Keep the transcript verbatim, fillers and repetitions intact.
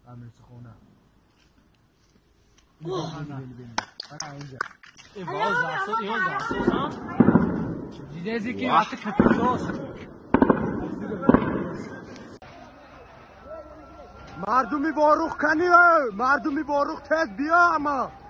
امیر خونه اینجا ای باز زاسو ایو زاسو ها دیدی که وقتی کپیتوس مردمی باروخ کنی مردمی باروخ تز بیا اما